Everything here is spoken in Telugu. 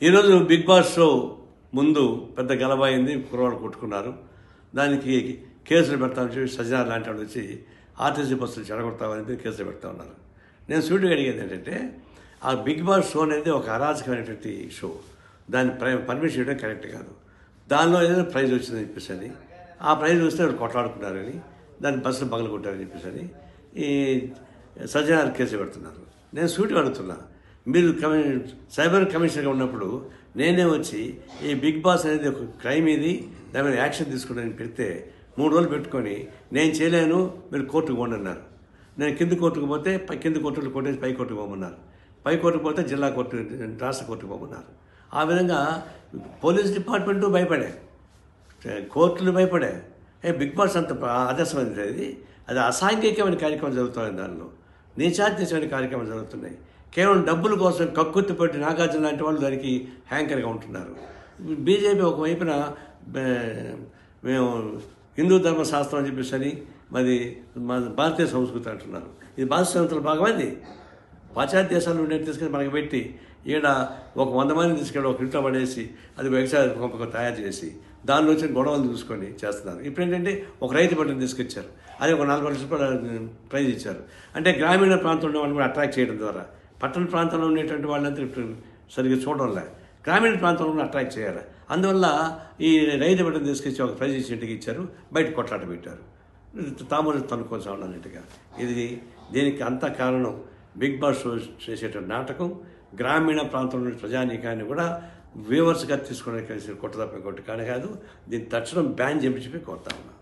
ఈరోజు బిగ్ బాస్ షో ముందు పెద్ద గలబైంది, కుర్రవాళ్ళు కొట్టుకున్నారు. దానికి కేసులు పెడతామని చెప్పి సజ్జన లాంటి వాళ్ళు వచ్చి ఆర్టీసీ బస్సులు చెడగొడతామని కేసులు పెడతా ఉన్నారు. నేను సూటిగా అడిగేది ఏంటంటే, ఆ బిగ్ బాస్ షో అనేది ఒక అరాచకమైనటువంటి షో. దాన్ని పర్మిషన్ చేయడం కరెక్ట్ కాదు. దానిలో ఏదైనా ప్రైజ్ వచ్చిందని చెప్పేసి ఆ ప్రైజ్ వస్తే వాళ్ళు కొట్లాడుకున్నారని, దాన్ని బస్సులు పగలు కొట్టారని చెప్పేసి ఈ సజ్జన కేసు పెడుతున్నారు. నేను సూటిగా అడుగుతున్నా, మీరు సైబర్ కమిషనర్గా ఉన్నప్పుడు నేనే వచ్చి ఈ బిగ్ బాస్ అనేది ఒక క్రైమ్, ఇది దాని మీద యాక్షన్ తీసుకోవడానికి పెడితే 3 రోజులు పెట్టుకొని నేను చేయలేను, మీరు కోర్టుకు పోండి అన్నారు. నేను కింది కోర్టుకు పోతే కింది కోర్టులు కొట్టేసి పై కోర్టుకు పోమన్నారు. పై కోర్టుకు పోతే జిల్లా కోర్టు, రాష్ట్ర కోర్టుకు పోమన్నారు. ఆ విధంగా పోలీస్ డిపార్ట్మెంటు భయపడే, కోర్టులు భయపడే. బిగ్ బాస్ అంత ఆదర్శమైనది, అది అసాంఘికమైన కార్యక్రమం జరుగుతుంది. దానిలో నీచాత్యమైన కార్యక్రమాలు జరుగుతున్నాయి. కేవలం డబ్బుల కోసం కక్కుర్తి పెట్టి నాగార్జున లాంటి వాళ్ళు దానికి హ్యాంకర్గా ఉంటున్నారు. బీజేపీ ఒకవైపున మేము హిందూ ధర్మశాస్త్రం అని చెప్పేసి మరి భారతీయ సంస్కృతి అంటున్నారు. ఇది భారతీయ సంస్కృతిలో భాగమైంది. పాశ్చాత్య దేశాల నుండి తీసుకొని మనకి పెట్టి ఈడ ఒక 100 మందిని తీసుకెళ్ళి ఒక ఇంట్లో పడేసి అది వ్యవసాయ పంపకం తయారు చేసి దానిలో వచ్చిన గొడవలు చూసుకొని చేస్తున్నారు. ఇప్పుడు ఏంటంటే ఒక రైతు పంటను తీసుకొచ్చారు, అది ఒక 40 లక్షల రూపాయలు ప్రైజ్ ఇచ్చారు. అంటే గ్రామీణ ప్రాంతంలో ఉన్న వాళ్ళు కూడా అట్రాక్ట్ చేయడం ద్వారా, పట్టణ ప్రాంతంలో ఉండేటువంటి వాళ్ళంతా సరిగ్గా చూడడంలే, గ్రామీణ ప్రాంతంలో కూడా అట్రాక్ట్ చేయాలి. అందువల్ల ఈ రైతు పంటను తీసుకొచ్చి ఒక ప్రైజ్ ఇచ్చి ఇంటికి ఇచ్చారు, బయట కొట్లాట పెట్టారు, తాము తనుకోసం అన్నట్టుగా. ఇది దీనికి అంతా కారణం బిగ్ బాస్ షో చేసేటువంటి నాటకం. గ్రామీణ ప్రాంతంలోని ప్రజానీకాన్ని కూడా వ్యూవర్స్గా తీసుకోవడానికి కొట్టదప్ప కొట్టు కానీ కాదు. దీన్ని తక్షణం బ్యాన్ చేయించి కోరుతా ఉన్నాను.